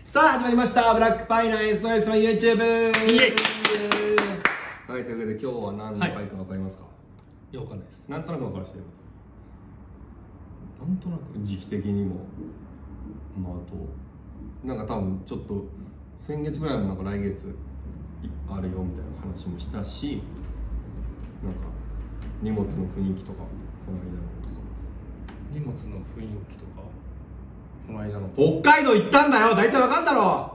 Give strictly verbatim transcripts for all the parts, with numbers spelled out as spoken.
さあ始まりましたブラックパイナ エスオーエス の YouTube。 イエイ。はい、というわけで今日は何の回か分かりますか？ いや、分かんないです。 なんとなく分からせてよ。 なんとなく時期的にも、まあ、あとなんか多分ちょっと先月ぐらいもなんか来月あるよみたいな話もしたし、なんか荷物の雰囲気とかこの間のとか荷物の雰囲気とかこの間の北海道行ったんだよ。大体わかんだろ。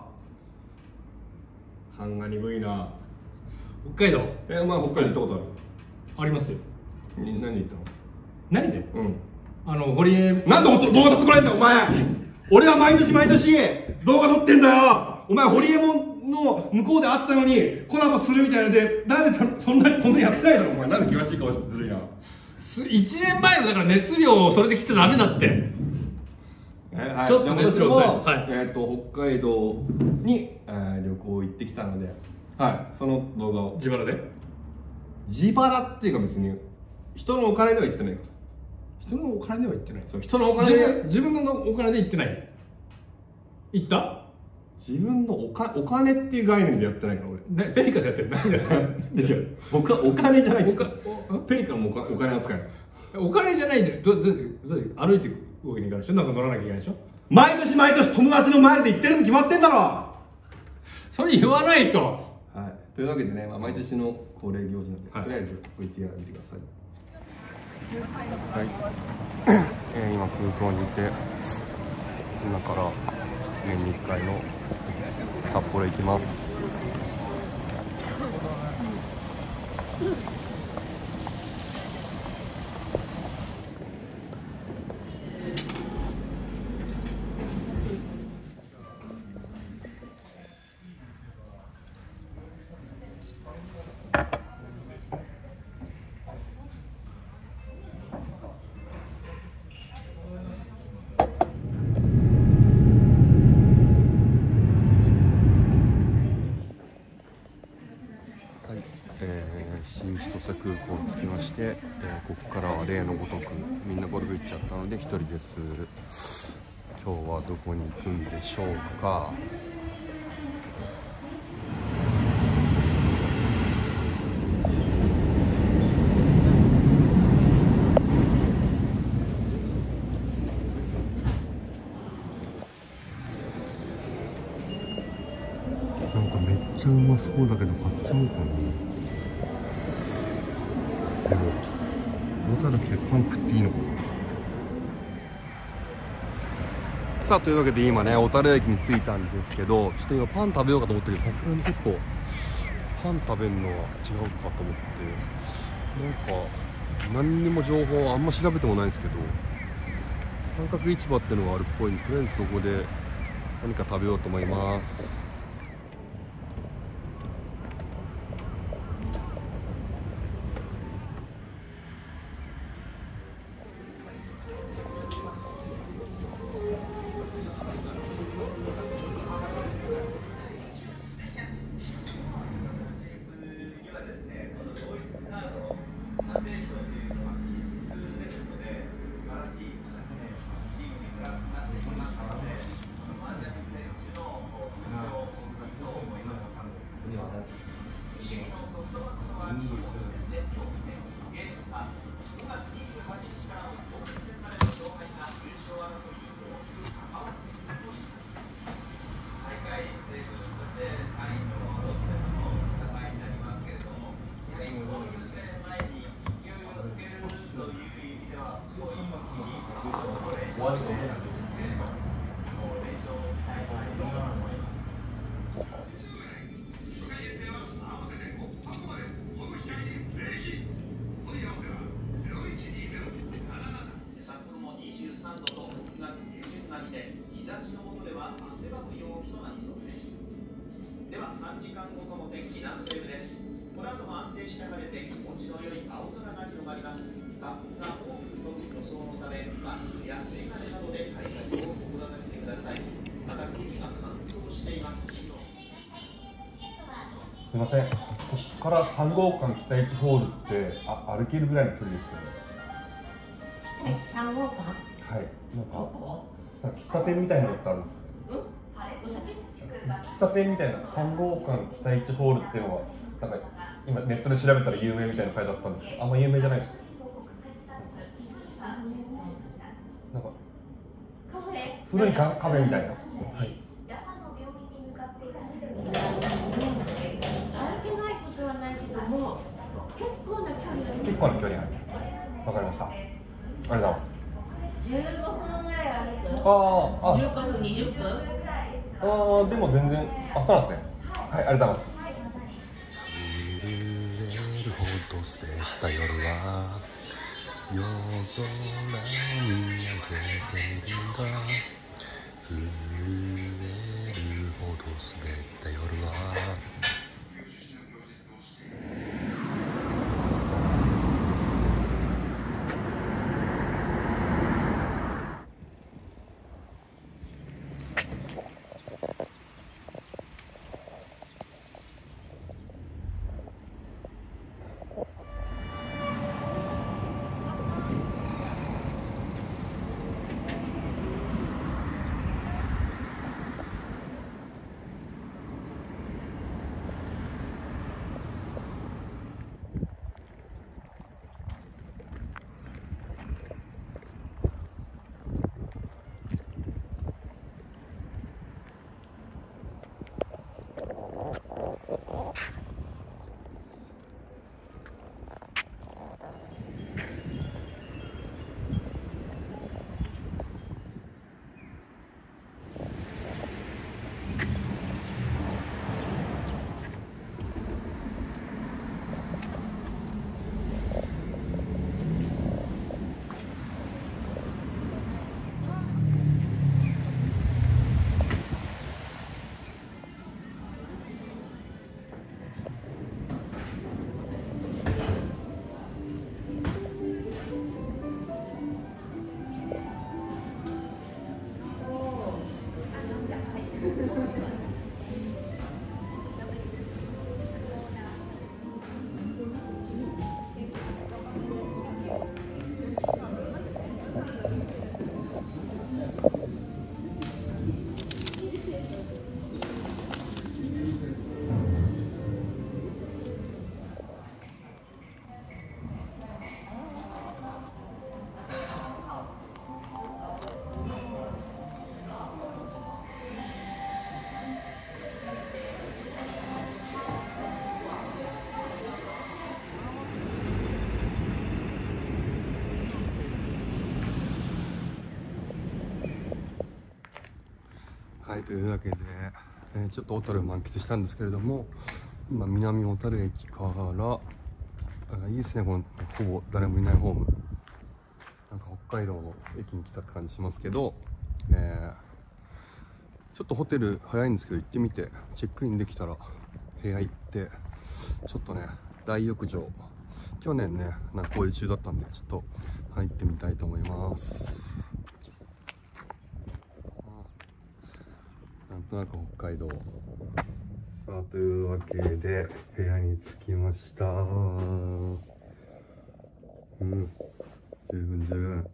勘が鈍いな。 北海道え、お前北海道行ったことある？ ありますよ。 何で行ったの？ 何で？ うんあの堀江。 なんで動画撮ってこないんだよお前。俺は毎年毎年動画撮ってんだよ。お前ホリエモンの向こうで会ったのにコラボするみたいなので、なんでそんなにそんなやってないだろお前。なんで険しい顔してずるいな。 いちねんまえのだから熱量をそれで来ちゃダメだって。 えはい、 ちょっと熱量も、 はい、 えー、と北海道に、えー、旅行行ってきたので、はい、その動画を自腹で自腹っていうか別に人のお金では行ってないから。 人のお金では行ってない。 そう、人のお金で自分のお金で行ってない。行った？ 自分のおかお金っていう概念でやってないから俺。ペリカでやってる。何だよ。 でしょ。僕はお金じゃないですか。 おペリカもお金お金扱い。 お金じゃないで、どどど歩いていくわけにいかないでしょ。なんか乗らなきゃいけないでしょ。 毎年毎年友達の前で言ってるに決まってんだろ。 それ言わないと。 はい。というわけでね、まあ、毎年の恒例行事なんで、 はい、 とりあえず ブイティーアール 見てください。はい。えー、今空港にいて、今から年にいっかいの札幌行きます。新千歳空港に着きまして、えー、ここからは例のごとくみんなゴルフ行っちゃったのでひとりです。今日はどこに行くんでしょうか。なんかめっちゃうまそうだけど買っちゃおうかな。でも小樽来てパン食っていいのかな。さあというわけで今ね小樽駅に着いたんですけど、ちょっと今パン食べようかと思ったけど、さすがにちょっとパン食べるのは違うかと思って、なんか何にも情報あんま調べてもないんですけど、三角市場っていうのがあるっぽいんで、とりあえずそこで何か食べようと思います。 ではさんじかんごとの天気南西部です。この後も安定した晴れて気持ちの良い青空が広がります。花粉が多く飛ぶ予想のため、マスクやメガネなどで対策を心がけてください。また空気が乾燥しています。すみません、ここからさん号館北一ホールってあ歩けるぐらいの距離ですけど。 北一さん号館？ はい。なんか喫茶店みたいなのってあるんですか？ うん？ 喫茶店みたいなさん号館北一ホールっていうのがなんか今ネットで調べたら有名みたいな書いてあったんですけど、あんま有名じゃないですか。なんか古いカフェみたいな。はい。結構な距離ある。わかりました。ありがとうございます。 じゅうごふんぐらい歩く。 ああ、あ、 じゅっぷん、にじゅっぷん。 ああ、でも全然、あ、そうなんですね。はい、ありがとうございます。震えるほど滑った夜は夜空見上げてみるんだ。震えるほど滑った夜ははい、というわけで、えー、ちょっと小樽を満喫したんですけれども、今南小樽駅から、あ、いいですね、このほぼ誰もいないホーム。なんか北海道の駅に来たって感じしますけど、えー、ちょっとホテル早いんですけど行ってみて、チェックインできたら部屋行って、ちょっとね、大浴場、去年ね、なんか工事中だったんで、ちょっと入ってみたいと思います。なんとなく北海道。さあ、というわけで部屋に着きました。うん、十分十分。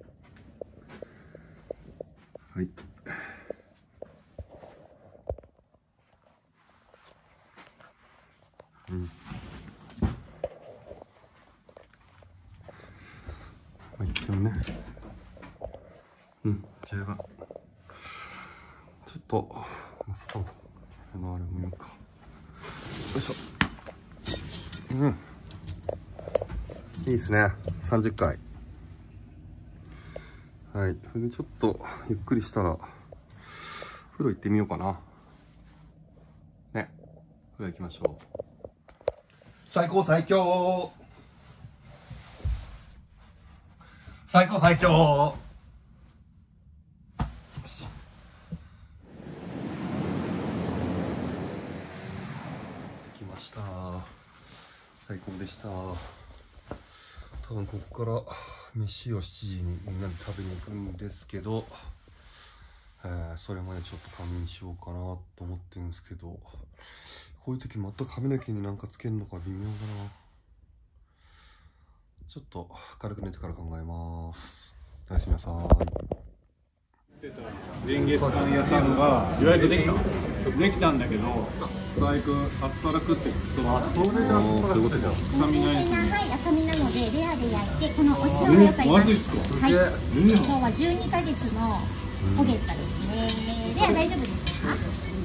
はい。うん。まあ、一応ね。うん、十分。ちょっと、外のあれも見ようか。よいしょ。うん。いいですね。さんじゅっかい。はい。それでちょっとゆっくりしたら、風呂行ってみようかな。ね。風呂行きましょう。最高最強。最高最強。最高でした。多分ここから飯をしちじにみんなで食べに行くんですけど、えー、それまでちょっと仮眠しようかなと思ってるんですけど、こういう時また髪の毛になんかつけるのか微妙だな。ちょっと軽く寝てから考えます。おやすみなさい。 ジンギスカン屋さんが意外とできた。 できたんだけど、大工アスパラ食ってくとあそれがそういうことじゃん。 臭みないですね。 はい、赤身なのでレアで焼いて、このお塩の野菜が、 マジっすか。 はい、今日はじゅうにかげつのホゲッタですね。レア大丈夫ですか？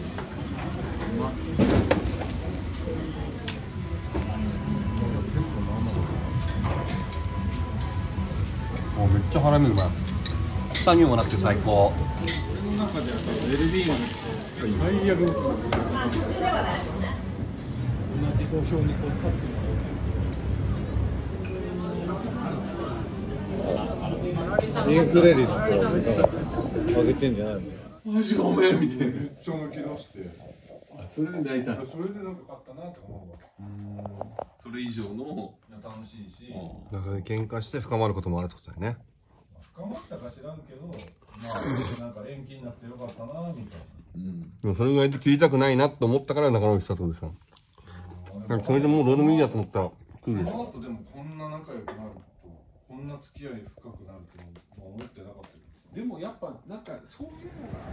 もうめっちゃハラミうまい。臭みもなくて最高。 この中では多分 エルビー の最悪。同じ土俵にこう立ってインフレ率と上げてんじゃないの？マジごめんみたいな。めっちゃ抜き出して。あ、それで泣いた。それでなんか勝ったなって思うわけ。 それ以上の楽しいし。 だから喧嘩して深まることもあるってことだよね。 深まったか知らんけど、まあなんか延期になってよかったなみたいな。 うん。でもそれぐらいで切りたくないなって思ったから仲直りしたってことでしょ。なんかそれでもうどうでもいいやと思ったら来るでしょ。 この後でもこんな仲良くなると、こんな付き合い深くなると思ってなかったけど。でもやっぱなんかそういうのが。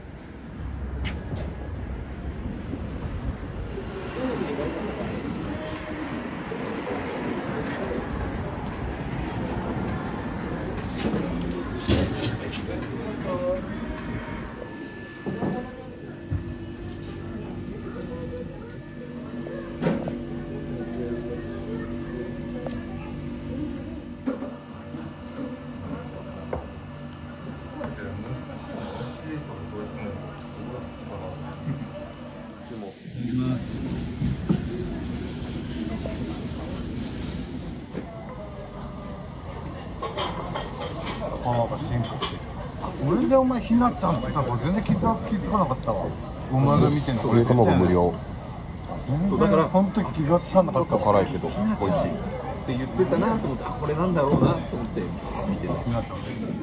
ああ、進化してる。これでお前ひなちゃんってさ、これ全然気づ気づかなかったわ。お前が見てんのこれ卵無料。 全然その時気がつかなかったわ。 辛いけど美味しいって言ってたなと思って、あ、これなんだろうなと思って見てた。 ひなちゃん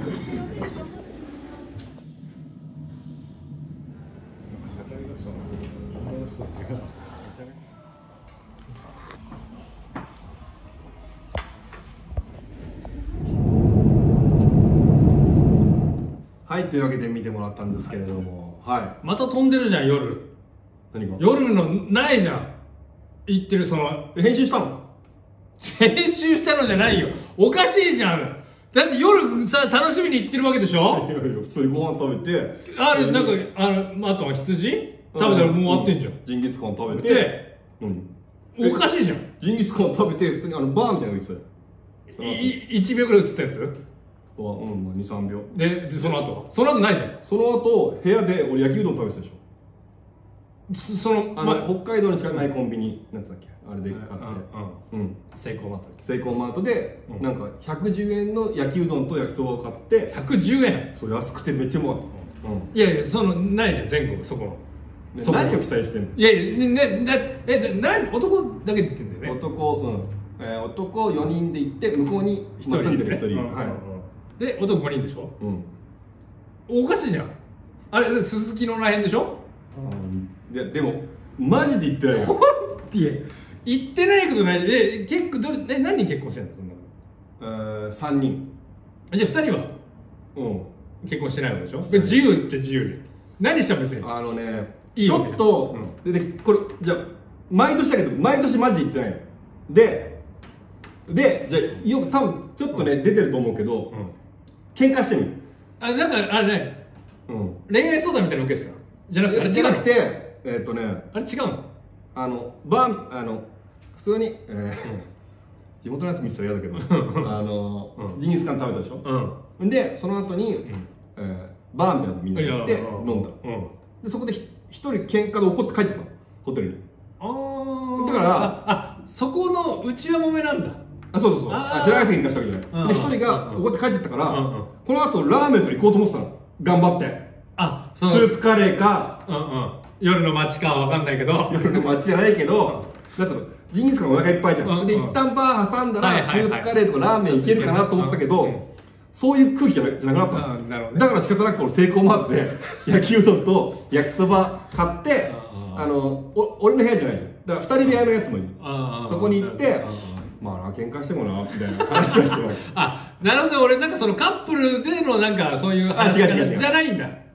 はい、というわけで見てもらったんですけれども、はい。 また飛んでるじゃん、夜。 何が？ 夜のないじゃん。言ってるその。 編集したの？ 編集したのじゃないよ。おかしいじゃん。だって夜さ、楽しみに行ってるわけでしょ？ いやいや、普通にご飯食べて。 あれ、なんか、あの、あとは羊食べたらもう終わってんじゃん。 ジンギスカン食べて。 で、 うん。 おかしいじゃん。 ジンギスカン食べて、普通にあの、バーみたいなの言ってたよ。 い、いちびょうくらい映ったやつ？ うん、まあに、さんびょう。 で、でその後はその後ないじゃん。 その後、部屋で俺焼きうどん食べてたでしょ。 そその、 あの、ま、北海道にしかないコンビニ、なんつったっけあれで買って。 うん。 うん。 セイコーマート。 セイコーマートで、 うん、 なんかひゃくじゅうえんの焼きうどんと焼きそばを買って。 ひゃくじゅうえん？ そう、安くてめっちゃうまかった。うん。 いやいや、その、ないじゃん、全国、そこの。 ね、何を期待してんの？ いやいや、ね、ね、え、な、な、男だけで言ってんだよね。 男、うん。えー、男よにんで行って、向こうに住んでるひとり。はい。 で、男ごにんでしょ？ うん。 おかしいじゃん。あれ、すすきのらへんでしょ？ うん。いや、でも、マジで言ってないよ。 いや、言ってないことない。え、結構、どれ、え、何人結婚してんのそんなの？えー、さんにん。 じゃあふたりは？ うん。 結婚してないわけでしょ？自由っちゃ自由で。何したの別に。 あのね、 いいちょっと、出てきて、これ、じゃあ、毎年だけど、毎年マジで言ってないの。で、で、じゃあ、よく多分、ちょっとね、出てると思うけど、喧嘩してみる。 あ、なんか、あれね、 うん。 恋愛相談みたいなの受けてたの？じゃなくて、あれ違うの？ じゃなくて、えーっとね、 あれ違うの？ あの、バン、あの、普通に、えー、地元のやつ見てたら嫌だけど、あの、ジンギスカン食べたでしょ？うん。で、その後に、えー、バーみたいなのみんなで行って飲んだ。で、そこで一人喧嘩で怒って帰ってたの、ホテルに。 あー。 だから、 あ、あ、そこの内輪もめなんだ。 あ、そうそうそう。あ、知らない人喧嘩したわけじゃない。で、一人が怒って帰っちゃったから、この後ラーメンと行こうと思ってたの。頑張って。 あ、 スープカレーか、 うんうん。夜の街かはわかんないけど。 夜の街じゃないけど、だってジンギスカンお腹いっぱいじゃん。で、一旦バー挟んだら、スープカレーとかラーメンいけるかなと思ってたけど、そういう空気じゃなくなったの。 なるほどね。 だから仕方なく俺セイコーマートで焼きうどんと焼きそば買って、あの、お俺の部屋じゃないじゃん。だから二人部屋のやつもいる。そこに行って、まあな、喧嘩してもな、みたいな話をしてるわけ。 あ、なるほど。俺なんかそのカップルでのなんかそういう話あ違う違う違うじゃないんだ。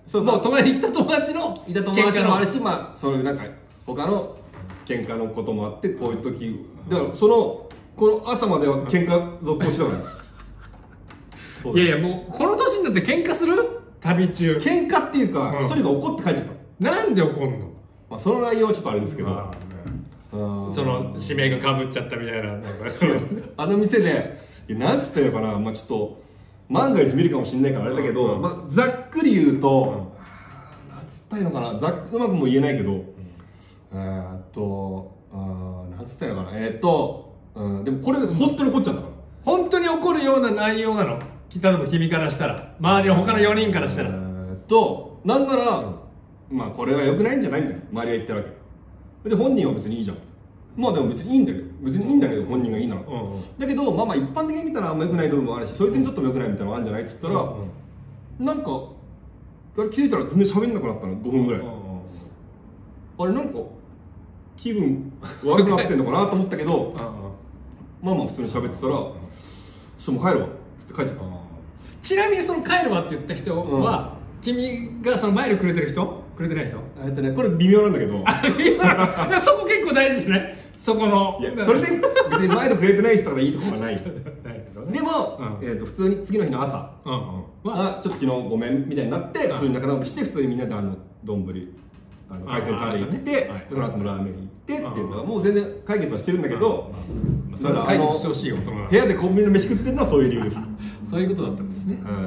そうそう、隣に行った友達のいた友達もあるし、まあそういうなんか他の喧嘩のこともあって、こういう時だからそのこの朝までは喧嘩続行してたからいやいや、もうこの年になって喧嘩する？旅中喧嘩っていうか一、人が怒って帰っちゃった。 なんで怒んの？ まあその内容はちょっとあれですけど、 まあね、その指名がかぶっちゃったみたいな、なんかあの店でいやなんつったのかな、まあちょっと万が一見るかもしれないからあれだけど、うん、まあざっくり言うと、うん、なんつったらいいのかな、ざっうまくも言えないけど、うん、えーっとあなんつったらいいのかな、えー、っと、うん、でもこれ本当に怒っちゃったから。 本当に怒るような内容なの？例えば君からしたら、周りの他のよにんからしたら、えーっとなんなら、まあこれは良くないんじゃないんだよ、周りが言ってるわけで、本人は別にいいじゃん。まあでも別にいいんだけど、別にいいんだけど本人がいいなら、うんうん、だけどまあまあ一般的に見たらあんま良くない部分もあるし、そいつにとっても良くないみたいなのがあるんじゃないっつったら、うんうん、なんかあれ気づいたら全然喋んなくなったの、ごふんぐらい、うんうん、あれなんか気分悪くなってんのかなと思ったけど、うんうん、まあまあ普通に喋ってたら、ちょっともう帰るわっつって帰っちゃった、うん、 ちなみにその帰るわって言った人は、うん、君がそのマイルくれてる人？くれてない人？ えっとね、これ微妙なんだけどそこ結構大事じゃない？そこのいやそれで別にマイルくれてない人がいいとかはないでも、うん、えー、と普通に次の日の朝、うんうん、あちょっと昨日ごめんみたいになって、普通に仲直りして普通にみんなであの丼あの海鮮カレー行って、ね、はい、その後もラーメン行ってっていうのはもう全然解決はしてるんだけど、 それは解決してほしい大人な部屋でコンビニの飯食ってるのはそういう理由です。 そういうことだったんですね、うん、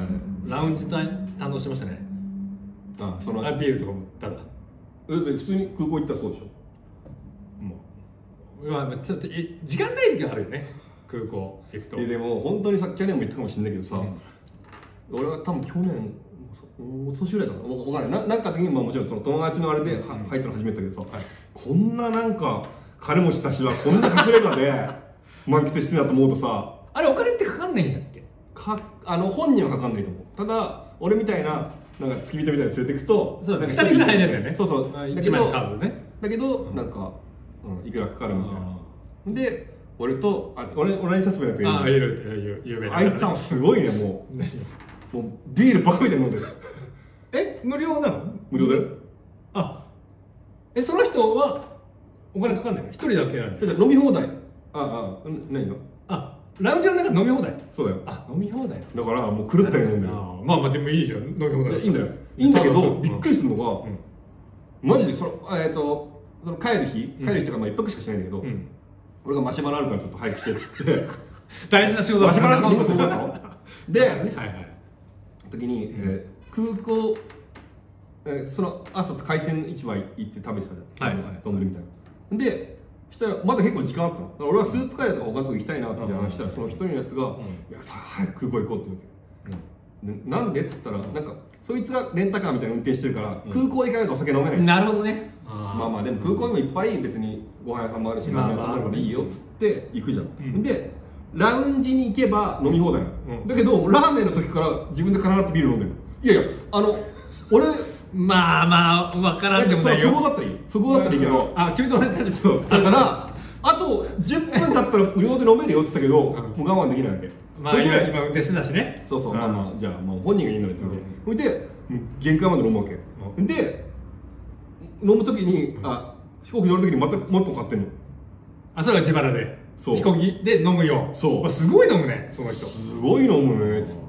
ラウンジ堪能してましたね。 あそのあビールとかもただ普通に空港行ったらそうでしょ。 もう、まあ、ちょっとえ時間ない時があるよね、空港行くと。 でも本当にさっき去年も言ったかもしれないけどさ、うん、俺は多分去年おととしぐらいかな、分からないな、なんか的にまあもちろんその友達のあれで、うん、入ったの初めてだけどさ、はい、こんななんか金持ちたちはこんな隠れ家で満喫してんだと思うとさあれお金ってかかんないんだっけ？ かあの本人はかかんないと思う。ただ俺みたいななんか付き人みたいに連れていくと、 そうふたりぐらい入れるんだよね。 そうそう。 いちまいのカードね。 だけど、うん、なんか、うん、いくらかかるみたいな。で、俺とあ俺同じ立場のやつがいる。 ああ、いる有名な。 あいつはすごいね、もう。もうビールバカみたいに飲んでる。 え、無料なの？ 無料だよ。 あ、えその人はお金かかんないの？一人だけなんで。 飲み放題。ああ、何が？ あ。ラウンジの中飲み放題。 そうだよ。 あ、飲み放題。 だからもう狂ったように飲んでる。 まあまあでもいいじゃん、飲み放題。 いいんだよ。いいんだけどびっくりするのが、マジでそのえっとその帰る日、帰る日とかまあ一泊しかしないんだけど、俺がマシュマロあるからちょっと早くしてっつって大事な仕事だ。 マシュマロって荷物だったの？で、時に空港その朝海鮮市場行って食べてたじゃん。丼みたいな。で。したらまだ結構時間あったの。俺はスープカレーとか他のとこ行きたいなって話したら、その一人のやつが、うん、いやさ早く空港行こうって言うわけ、うん、なんでっつったら、なんかそいつがレンタカーみたいな運転してるから、うん、空港行かないとお酒飲めない。 なるほどね。 あまあまあでも空港にもいっぱい別にご飯屋さんもあるし、ラーメン屋さんもあるからいいよっつって行くじゃん、うん、でラウンジに行けば飲み放題なの、うん、だけどラーメンの時から自分で必ずビール飲んでる。いやいやあの俺まあまあ分からんでもないよ。 不合だったらいい不合だったらいいけど、 あ君と同じ立場だからあとじゅっぷん経ったら無料で飲めるよって言ったけど、もう我慢できないわけ。 まあ今今運転してたしね。 そうそう、まあまあじゃあもう本人がいいならって言って、それで限界まで飲むわけで、飲む時にあ飛行機乗る時にまたもう一本買ってんの。 あそれは自腹で飛行機で飲むよ。そうすごい飲むねその人。 すごい飲むねっつって、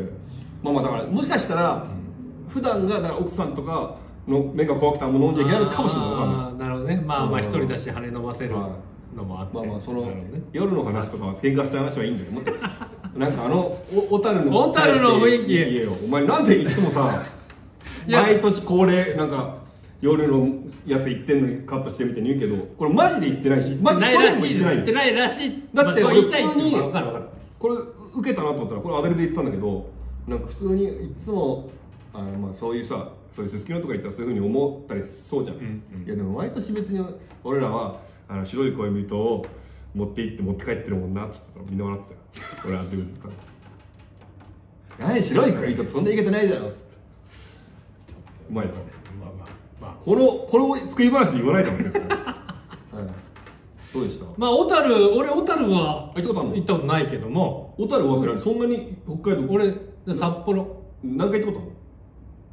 まあまあだからもしかしたら普段がだから奥さんとかの目が怖くてあんま飲んじゃいけないのかもしれない。 ああなるほどね。まあまあ一人だし羽伸ばせるのもあって、 まあまあその夜の話とか喧嘩した話はいいんだよ。もっとなんかあの小樽の小樽の雰囲気言えよ。お前なんでいつもさ毎年恒例なんか夜のやつ行ってんのにカットしてみたいに言うけど、これマジで言ってないし、マジでこれも言ってない。言ってないらしい。 だって俺普通にこれ受けたなと思ったらこれアドリブで言ったんだけど、なんか普通にいつもあのまあそういうさそういうすすきのとか行ったらそういうふうに思ったりそうじゃん、うんうん、いやでも毎年別に俺らはあの白い恋人を持って行って持って帰ってるもんなっつってたらみんな笑ってたよ。俺はルール言ったら何白い恋人ってそんな言い方ないだろっつってうまいだろ、まあまあまあ、このこれを作り話で言わないだろ絶対、はい、どうでした？ まあ小樽俺小樽は行ったことあるの？ 行ったことないけども。 小樽はってそんなに北海道俺札幌何回行ったことあるの？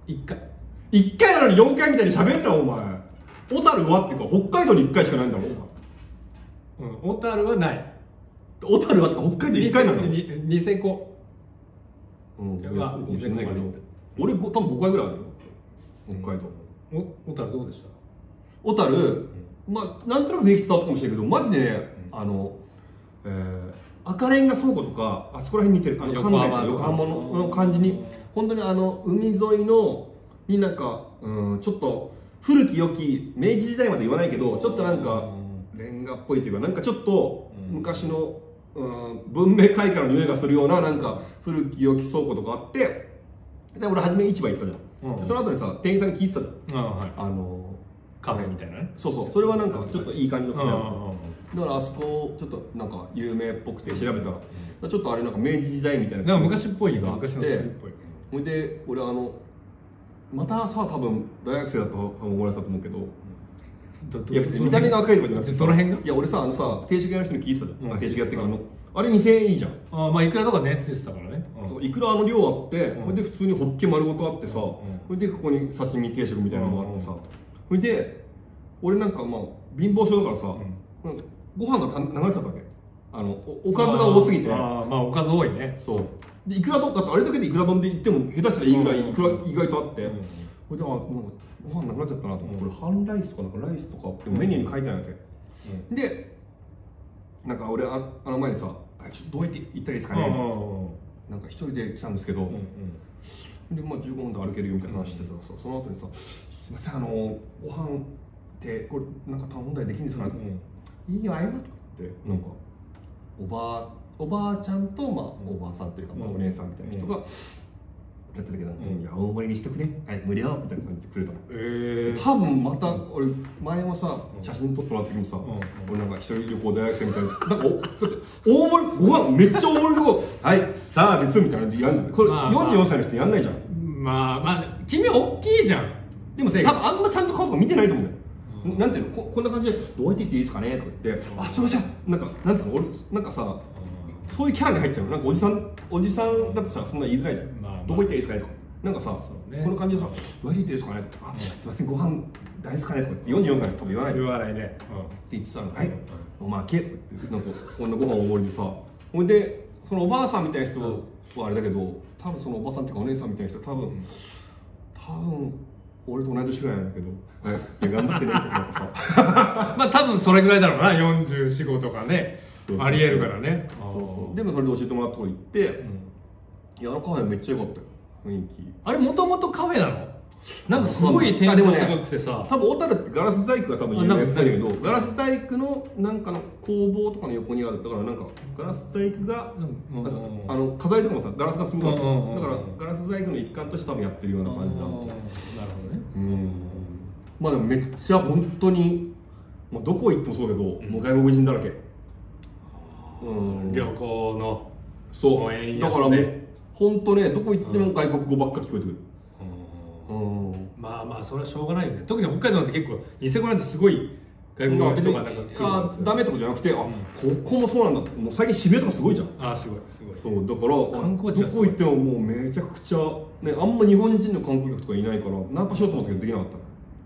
いっかいいっかいなのによんかいみたいに喋んなお前。小樽はっていうか北海道にいっかいしかないんだろお前。 うん小樽はない小樽はってか北海道いっかいなんだろ。 にニセコうんいやうわそうかもしれないけどニセコまで俺多分ごかいぐらいあるよ北海道。 お小樽どうでした？ 小樽、まあなんとなく雰囲気伝わったかもしれないけどマジでね、あの、えー、赤レンガ倉庫とかあそこら辺に似てるあの横浜関内とか横浜のの感じに本当にあの海沿いのになんか、うん、ちょっと古き良き明治時代まで言わないけどちょっとなんかレンガっぽいというかなんかちょっと昔の、うん、文明開化の匂いがするようななんか古き良き倉庫とかあってで俺初め市場行ったじゃん、うん、その後にさ店員さんに聞いてたじゃん、あ、はい、あのカフェみたいなね。そうそうそれはなんかちょっといい感じのカフェだっただからあそこちょっとなんか有名っぽくて調べたら、うん、ちょっとあれなんか明治時代みたいななんか昔っぽいが昔のっぽいほいで俺あのまたさ多分大学生だと思われてたと思うけどいや別に見た目が赤いとかじゃなくてどの辺がいや俺さあのさ定食屋の人に聞いてたじゃん、うん、定食屋っていうかあのあれにせんえんいいじゃんあまあいくらとかねついてたからね、 うん、そういくらあの量あって、うん、ほいで普通にホッケ丸ごとあってさ、うん、ほいでここに刺身定食みたいなのがあってさ、うん、ほいで俺なんかまあ貧乏症だからさ、うん、なんかご飯がた流れてたわけあの お, おかずが多すぎてああまあおかず多いねそうでいくら丼だってあれだけでいくら丼で言っても下手したらいいぐらいいくら意外とあって、うん、ほいであなんかご飯なくなっちゃったなと思って、うん、これ半ライスとかなんかライスとかってメニューに書いてないわけ、うん、でなんか俺 あ, あの前にさちょっとどうやって行ったらいいですかねってなんか一人で来たんですけど、うんうん、でまあじゅうごふんで歩けるよみたいな話してたらさその後にさすいませんあのご飯ってこれなんか頼んだりできるんですかね、うん、いいよありがとうってなんかおばあおばあちゃんと、まあ、おばあさんというか、まあ、お姉さんみたいな人がやってたけど、うん、いや大盛りにしてくれ、はい、無理だみたいな感じでくれたの、えー、多分また俺前もさ写真撮ってもらった時もさ、うん、俺なんか一人旅行大学生みたいななんかおだって大盛りご飯めっちゃ大盛りのはいサービスみたいなのやるんだよこれ、まあまあ、よんじゅうよんさいの人やんないじゃんまあまあ君大きいじゃんでも多分あんまちゃんと顔とか見てないと思うんだよなんていうの こ, こんな感じでどうやって言っていいですかねとか言ってあすいませんなんかなんつうの俺なんかさそういうキャラに入っちゃうなんかおじさんおじさんだってさそんな言いづらいじゃん、まあまあ、どこ行っていいですかねとかなんかさ、ね、この感じでさどうやって言っていいですかねとか、うん、すいませんご飯大ですかねとかってよんじゅうよんさい多分言わない言わないね、うん、 って言ってたのはい、うん、おまけとか言ってなんかこんなご飯大盛りでさほんでそのおばあさんみたいな人はあれだけど多分そのおばさんっていうかお姉さんみたいな人は多分、うん、多分俺と同い年ぐらいなんだけど、はい、頑張ってねってなんかさまあ多分それぐらいだろうなよんじゅうよん、ごとかねそうそうそうありえるからねそうそうでもそれで教えてもらったとこ行って、うん、いやあのカフェめっちゃ良かったよ雰囲気あれもともとカフェなのなんかすごい天井高くてさ、 ね、多分小樽ってガラス細工が多分有名っぽいんだけどガラス細工のなんかの工房とかの横にあるだからなんかガラス細工が、うん、あの飾りとかもさガラスがすごいだからガラス細工の一環として多分やってるような感じだみたいななるほどねうんまあでもめっちゃ本当にもうどこ行ってもそうだけど、うん、もう外国人だらけうん旅行のそうだからもう本当ねどこ行っても外国語ばっか聞こえてくるうんうんまあまあそれはしょうがないよね特に北海道なんて結構ニセコなんてすごい外国の人がなんか来るあダメってことじゃなくて、うん、あここもそうなんだってもう最近渋谷とかすごいじゃんあすごいすごいそうだから観光地どこ行ってももうめちゃくちゃねあんま日本人の観光客とかいないからナンパしようと思ったけどできなかった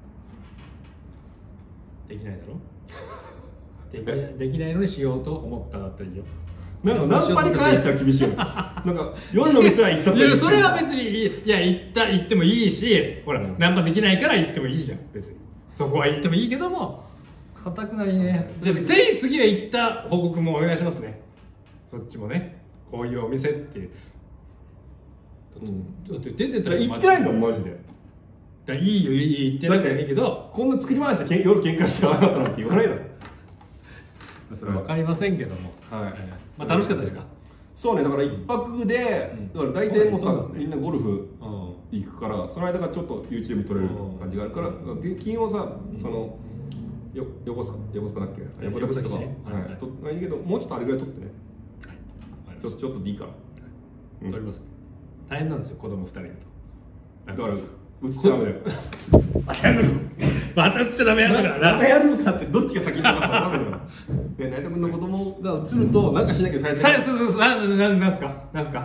できないだろできないできないのにしようと思っただったらいいよなんかナンパに関しては厳しいよなんか夜の店は行ったっていやそれは別にいいや行った行ってもいいしほら、うん、ナンパできないから行ってもいいじゃん別にそこは行ってもいいけども固くなりねじゃあぜひ次は行った報告もお願いしますねそっちもねこういうお店っていう、うん、だって出てたら行ってないんだもんマジでだいいよいい行ってなくていいけどこんな作り回して夜喧嘩してなかったなんて言わないだろそれは分かりませんけども、はい、まあ楽しかったですか？ そうねだから一泊で、うん、だから大体もうさ、うん、みんなゴルフ行くから、うん、その間がちょっと YouTube 撮れる感じがあるから、うん、金曜さ、うん、そのよ横須賀横須賀だっけ横田口とか、はいはい、といいけどもうちょっとあれぐらい撮ってね、はい、ちょちょっとでいいから、 うん、撮ります大変なんですよ子供ふたりいるとだから映っちゃダメだよまたやるのまた映っちゃダメなんだからなまたやるのかってどっちが先に分かったか分かんないから成田君の子供が映るとなんかしなきゃ最初そうそうそうなななんすかなんすか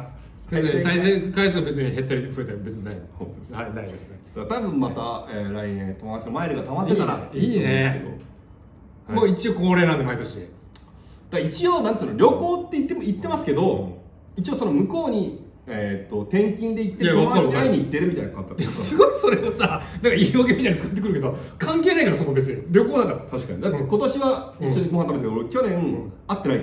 別に再生回数は別に減ったり増えたり別にないの。 本当ですはい、ないですね。 多分また、えー、来年友達のマイルが溜まってたらいいねいいねはいもう一応恒例なんで毎年。 だから一応なんつうの旅行って言っても言ってますけど、一応その向こうにえっと転勤で行っていや友達にわかる会いに行ってるみたいな感覚。 すごいそれをさ、なんか言い訳みたいに使ってくるけど関係ないからそこ別に旅行だから。 確かに。だって今年は一緒にご飯食べたけど、俺去年会ってないから。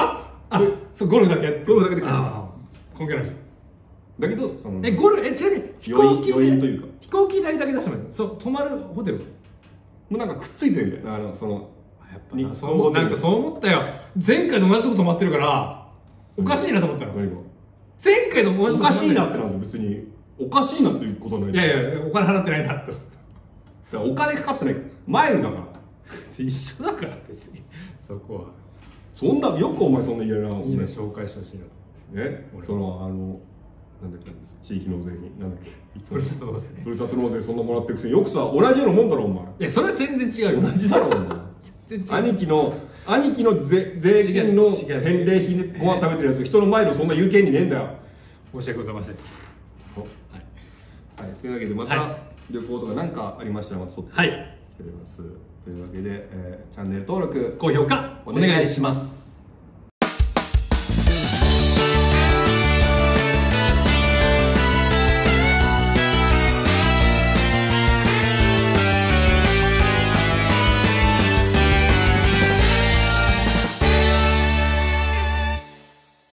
は？あ、そうゴルフだけやって。 ゴルフだけで帰っちゃう。 あー関係ないじゃん。 だけどそのえゴルフえちなみに飛行機余韻というか飛行機代だけ出してもらえる。そう泊まるホテル。 もうなんかくっついてるみたいな、あのそのやっぱなそう思なんかそう思ったよ。前回と同じとこ泊まってるからおかしいなと思ったの。 何が前回と同じとこおかしいなってなんですよ。別におかしいなっていうことない。 いやいやお金払ってないなと。 だからお金かかってないからマイルだから。 一緒だから別にそこは。 そんなよくお前そんな言えるな。 いいね紹介してほしいなと。 ね、そのあのなんだっけ地域納税費なんだっけふるさと納税ね。 ふるさと納税そんなもらってるくせによくさ同じようなもんだろお前。 いやそれは全然違うよ。 同じだろお前。 全然違う。 兄貴の兄貴の税税金の返礼品でご飯食べてるやつ人の前でそんな言う権利ねえんだよ。 申し訳ございませんでした。 はい、はい、というわけでまた、 は旅行とか何かありましたらまたそっとはいしております。というわけで、えーチャンネル登録高評価お願いします。